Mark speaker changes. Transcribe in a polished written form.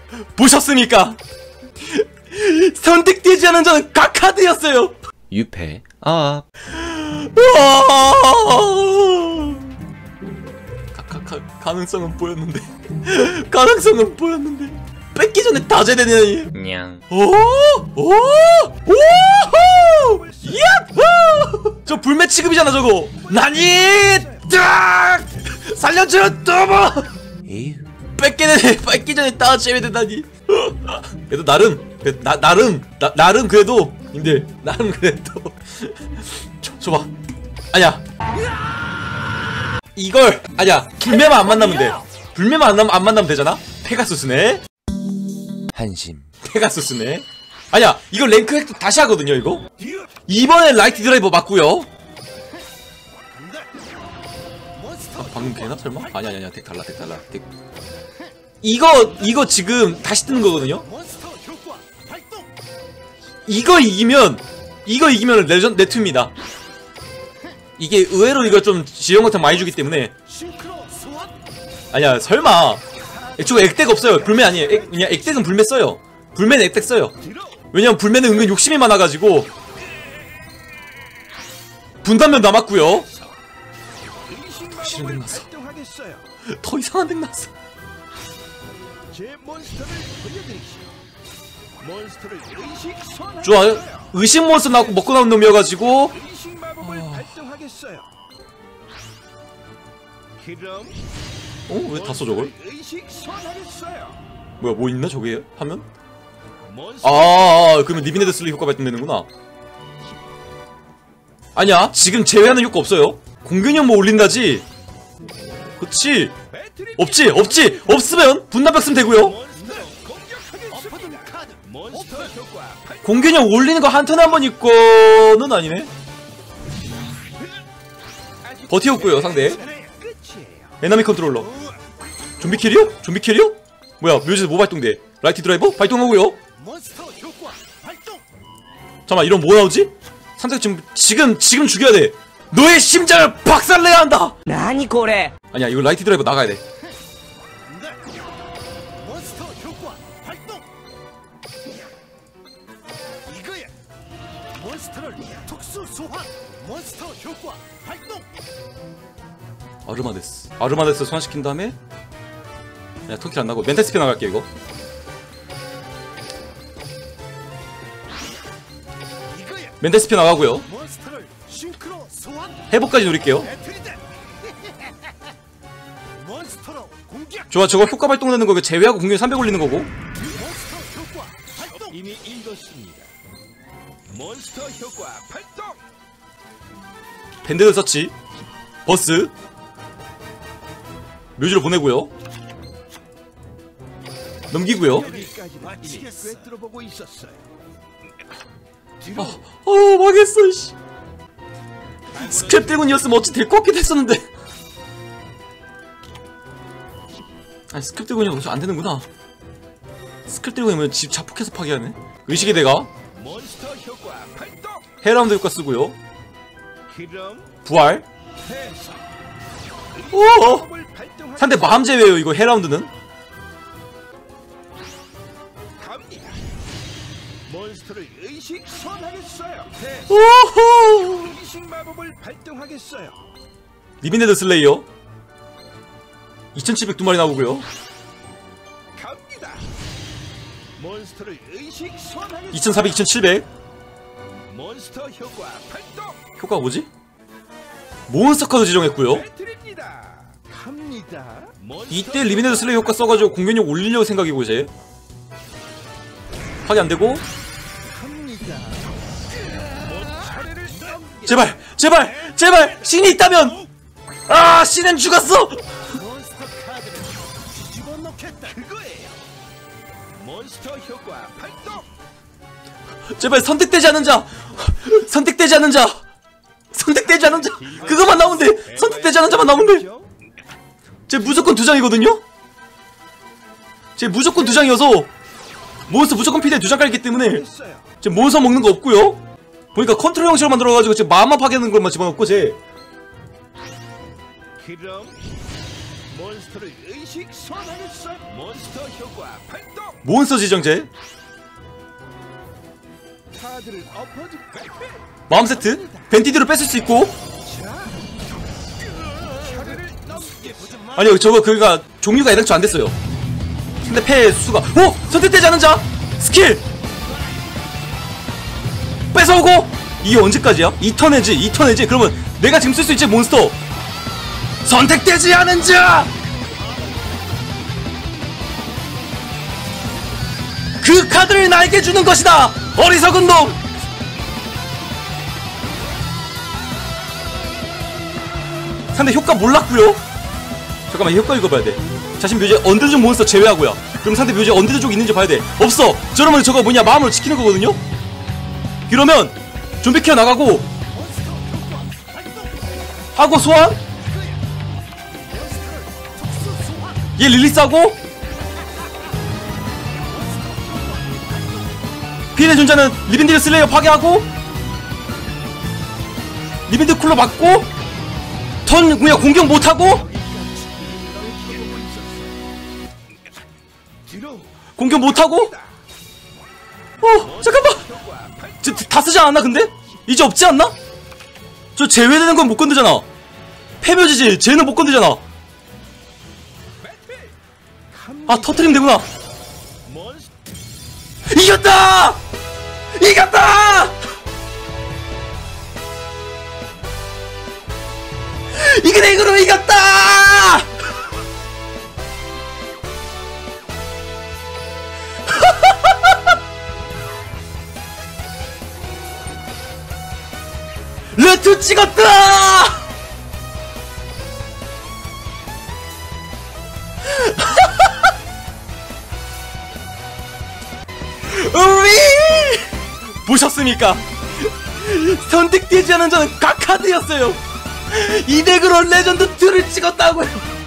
Speaker 1: 보셨습니까? 선택되지 않은 자는 각하드였어요. 유패. 가능성은 보였는데 가능성은 보였는데 뺏기 전에 다 제대되니. 냥. 야호! 저 불매 취급이잖아 저거. 나니 딱 살려줘 또뭐. 뺏기 전에 다 제외되다니. 그래도 나름 그래도 님들 나름 그래도 줘봐. 아니야 이걸 아니야 불매만 안 만나면 돼. 불매만 안 만나면 되잖아. 페가수스네. 한심. 페가수스네. 아니야 이거 랭크 획도 다시 하거든요. 이거 이번엔 라이트 드라이버 맞고요. 방금 되나 설마? 아니야 덱 달라. 덱 이거 지금 다시 뜨는 거거든요. 이거 이기면 레전 네트입니다. 이게 의외로 이거 좀 지형 같은 거 많이 주기 때문에. 아니야 설마 애초에 액덱 없어요. 불매 아니에요. 그냥 액덱은 불매 써요. 불매는 액덱 써요. 왜냐면 불매는 은근 욕심이 많아가지고. 분단면 남았고요. 더 싫은 덱 났어. 더 이상한 덱 났어. 좋아요. 의식 몬스터 나고 먹고 나온 놈이어가지고. 왜 다 써 저걸? 뭐야 뭐 있나 저게 하면? 그러면 리비네드 슬립 효과 발동되는구나. 아니야 지금 제외하는 효과 없어요. 공균형 뭐 올린다지. 그치. 없으면 분납벽 쓰면 되고요. 공균형 올리는 거 한 턴에 한 번 있고는 아니네. 버티었고요 상대. 에너미 컨트롤러. 좀비 킬이요? 뭐야 묘지에서 뭐 발동돼? 라이트 드라이버? 발동하고요. 잠깐만 이런 뭐 나오지? 상대 지금 죽여야 돼. 너의 심장을 박살내야 한다. 나니 고래. 아니야 이거 라이트 드라이버 나가야 돼. 아르마데스 소환시킨 다음에 야 터킬 안 나고 멘탈 스피 나갈게 이거. 멘탈 스피 나가고요. 회복까지 노릴게요. 좋아 저거 효과 발동되는 거 제외하고 공격이 300 올리는 거고. 이미 읽었습니다. 몬스터 효과 발동. 밴드 서치. 버스. 묘지로 보내고요. 넘기고요. 망했어 씨. 스크랩 드래곤이었으면 어찌 될 것 같긴 했었는데. 아니 스크랩 드래곤이 어차피 안 되는구나. 스크랩 드래곤이면 집 자폭해서 파괴하네. 의식의 대가. 헤라운드 효과 쓰고요. 부활. 상대 마음 제외예요 이거 헤라운드는. 몬스터를 의식 소환하겠어요. 의식 마법을 발동하겠어요. 리비네드 슬레이어 2702마리 나오고요. 갑니다. 몬스터를 의식 소환하겠어요. 2400, 2700. 몬스터 효과 발동. 효과가 뭐지? 몬스터 카드 지정했고요. 이때 리미네드 슬레이 효과 써가지고 공격력 올리려고 생각이고 이제 파괴 안되고. 제발 신이 있다면. 신은 죽었어. 제발 선택되지 않은 자 그거만 나오면 돼. 선택되지 않은 자만 나오면 돼. 쟤 무조건 2장이거든요? 쟤 무조건 2장이어서 몬스터 무조건 피드에 2장 깔기 때문에 쟤 몬스터 먹는 거 없고요. 보니까 컨트롤 형식으로 만들어가지고 쟤 마음만 파괴하는 것만 집어넣고 쟤
Speaker 2: 몬스터를 의식 소환하겠어. 몬스터 효과 발동.
Speaker 1: 몬스터 지정제
Speaker 2: 카드를 엎어줄까?
Speaker 1: 마음 세트 벤티드로 뺏을 수 있고.
Speaker 2: 차례를 넘게 보지 마.
Speaker 1: 아니요 저거 그가 종류가 애당초 안 됐어요. 근데 패 수가 선택되지 않은 자 스킬 뺏어오고. 이게 언제까지야? 2턴 해지 그러면 내가 지금 쓸 수 있지. 몬스터 선택되지 않은 자 그 카드를 나에게 주는 것이다. 어리석은 놈. 상대 효과 몰랐구요. 잠깐만 효과 읽어봐야 돼. 자신 묘지에 언데드족 몬스터 제외하고요. 그럼 상대 묘지에 언데드족 있는지 봐야 돼. 없어. 저러면 저거 뭐냐 마음으로 지키는 거거든요. 그러면 좀비 케어 나가고 하고 소환. 얘 릴리스하고 피해의 존재는 리빈디르 슬레이어 파괴하고 리빈드 쿨러 맞고 턴 그냥 공격 못하고 공격 못하고 잠깐만 다 쓰지 않았나 근데? 이제 없지 않나? 저 제외되는 건 못 건드잖아. 패묘지지 쟤는 못 건드잖아. 터트리면 되구나. 이겼다! 이겼다! 이게 내 이거로 이겼다! 르트 찍었다! 우리 보셨습니까? 선택되지 않은 자는 각하드였어요. 이 덱으로 레전드 2를 찍었다고요.